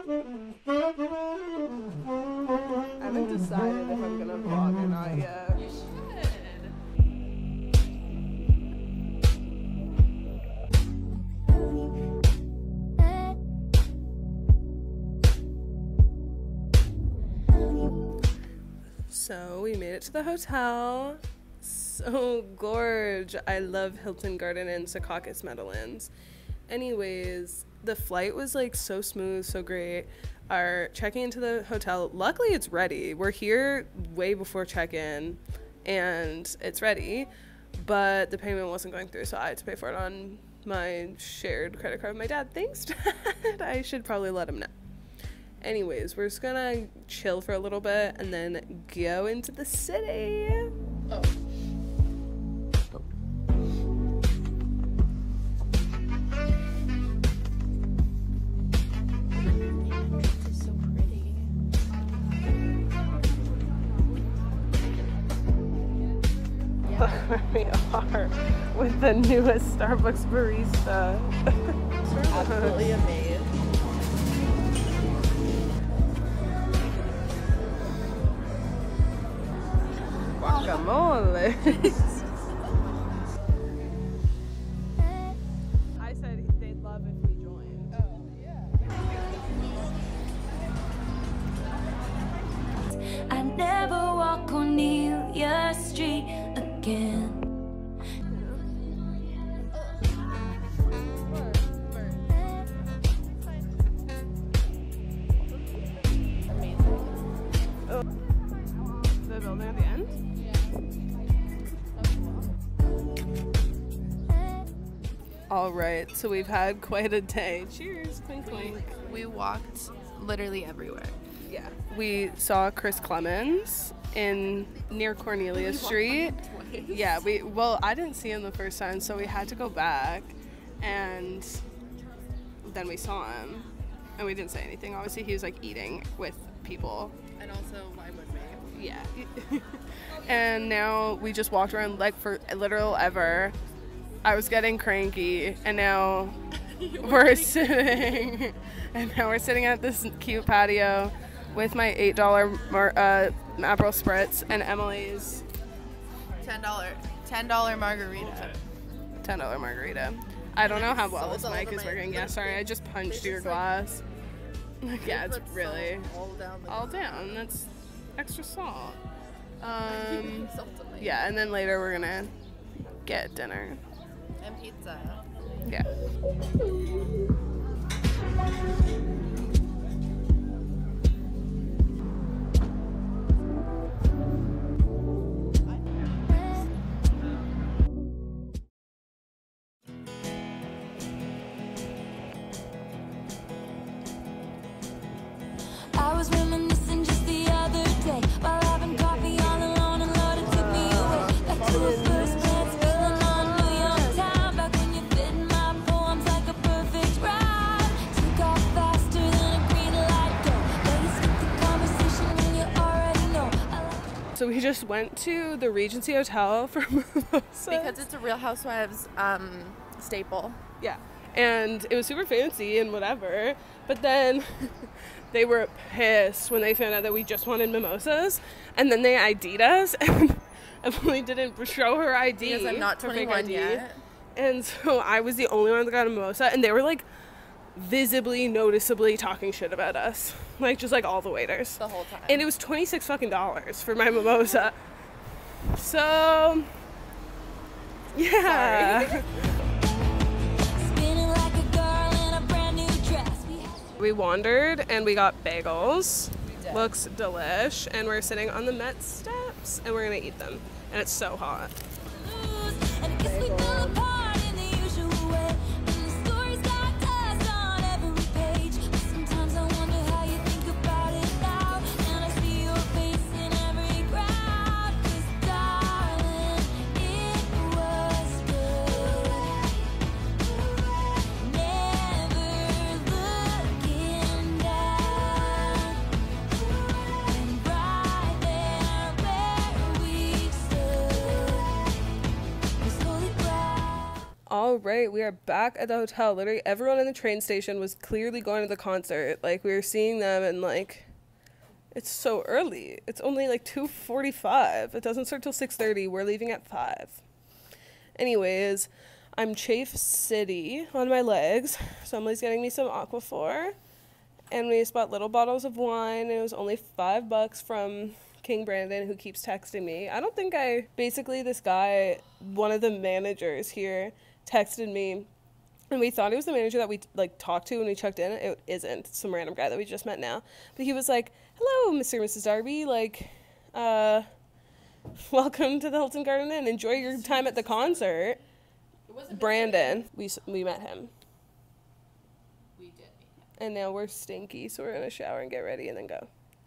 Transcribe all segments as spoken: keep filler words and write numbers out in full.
I haven't decided if I'm gonna vlog or not yet. You should. So we made it to the hotel. So gorge. I love Hilton Garden Inn Secaucus Meadowlands. Anyways, the flight was like so smooth, so great. Our checking into the hotel, luckily it's ready. We're here way before check-in and it's ready, but the payment wasn't going through, so I had to pay for it on my shared credit card with my dad. Thanks, Dad. I should probably let him know. Anyways, we're just gonna chill for a little bit and then go into the city. Oh. Look where we are with the newest Starbucks barista. Absolutely amazed. Guacamole. I said they'd love if we joined. Oh, yeah. I never walk Cornelia Street again. The building at the end? All right, so we've had quite a day. Cheers, clink clink. We walked literally everywhere. Yeah, we saw Chris Clemens in near Cornelia Street. Yeah, we well, I didn't see him the first time, so we had to go back, and then we saw him, and we didn't say anything. Obviously, he was like eating with people. And also, why would we? Yeah. And now we just walked around like for literal ever. I was getting cranky, and now we're sitting, and now we're sitting at this cute patio with my eight dollar mar- uh, Aperol Spritz and Emily's ten dollar ten dollar margarita. ten dollar margarita. I don't know how well Salt this all mic over is my- working. Yeah, sorry, I just punched They your just, like- glass. Yeah, it's Put really salt all down. The all down. That's extra salt. Um, Salt on my- yeah, and then later we're gonna get dinner. And pizza. Yeah. I was reminiscing just the other day while having coffee all alone, and Lord, it took me away back to the first glance, feeling on New York town. Back when you fit in my poems like a perfect rhyme. Took off faster than a green light go. But you skip the conversation when you already know. I like So we just went to the Regency Hotel for mimosas. Because it's a Real Housewives um, staple. Yeah, and it was super fancy and whatever, but then they were pissed when they found out that we just wanted mimosas, and then they I D'd us, and Emily didn't show her I D. Because I'm not her fake twenty-one I D. yet. And so I was the only one that got a mimosa, and they were like visibly, noticeably talking shit about us, like just like all the waiters. The whole time. And it was twenty-six fucking dollars for my mimosa. So yeah. Sorry. spinning like a girl in a brand new dress. We had We wandered and we got bagels. We did. Looks delish. And we're sitting on the Met steps and we're gonna eat them. And it's so hot. lose, and I guess we fell apart in the usual way. And the stories got dust on every page. But sometimes I wonder how you think about it now. And I see your face in every crowd. 'Cause darling, it was good. Never looking down. And right there where we stood was holy ground. All right, we are back at the hotel. Literally everyone in the train station was clearly going to the concert. Like, we were seeing them, and like, it's so early. It's only like two forty-five. It doesn't start till six thirty. We're leaving at five. Anyways, I'm Chafe City on my legs, so Emily's getting me some Aquaphor, and we just bought little bottles of wine, and it was only five bucks from King Brandon, who keeps texting me. I don't think I, basically this guy, one of the managers here, texted me, and we thought it was the manager that we like talked to when we checked in. It isn't. It's some random guy that we just met now. But he was like, hello, Mister and Missus Darby, like, uh, welcome to the Hilton Garden Inn. Enjoy your time at the concert. Brandon, we we met him. We did meet him. And now we're stinky, so we're gonna shower and get ready and then go.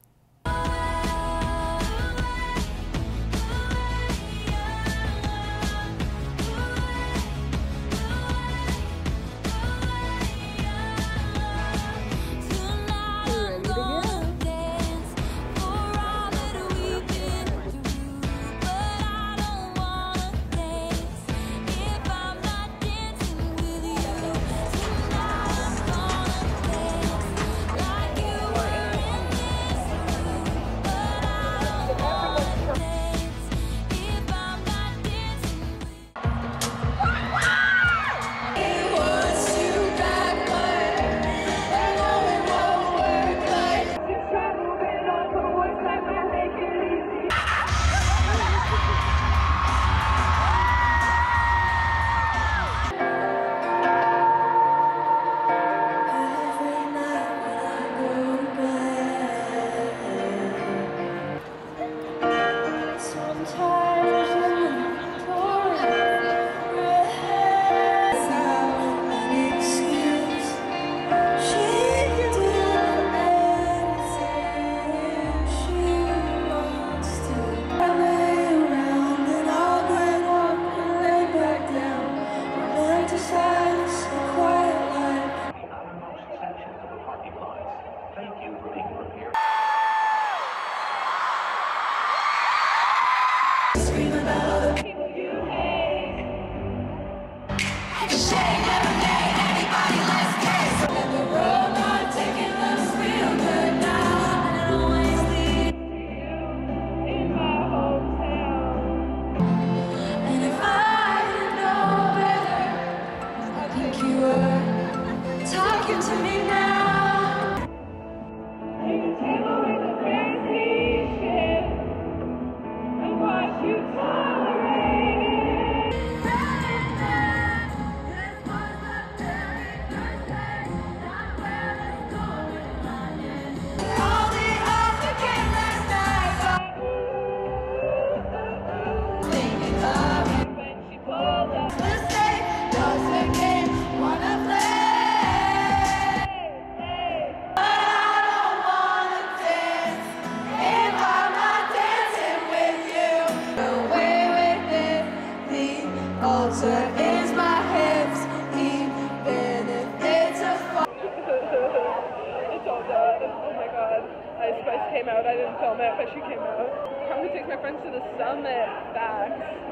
Came out. I didn't film it, but she came out. Probably take my friends to the summit back.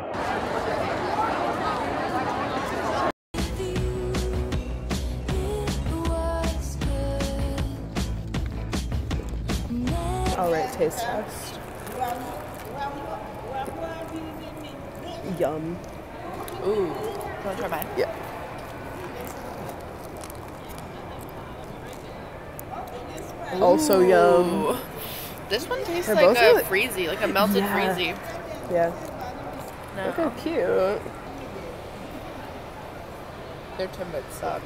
All right, taste test. Yum. Ooh. You want to try mine? Yeah. Also yum. This one tastes They're like a really... freezy, like a melted yeah. freezy. Yeah. No. Look how cute. Their Timbits suck.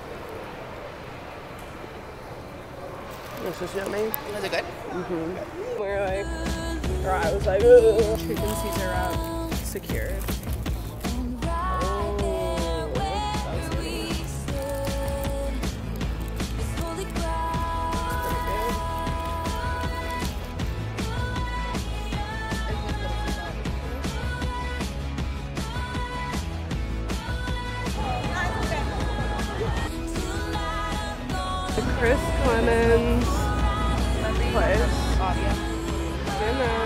This is yummy. Is it good? Mm-hmm. We're like, or I was like, ugh. Chicken Caesar wrap secured. Chris Clemens place. Oh, yeah. Dinner.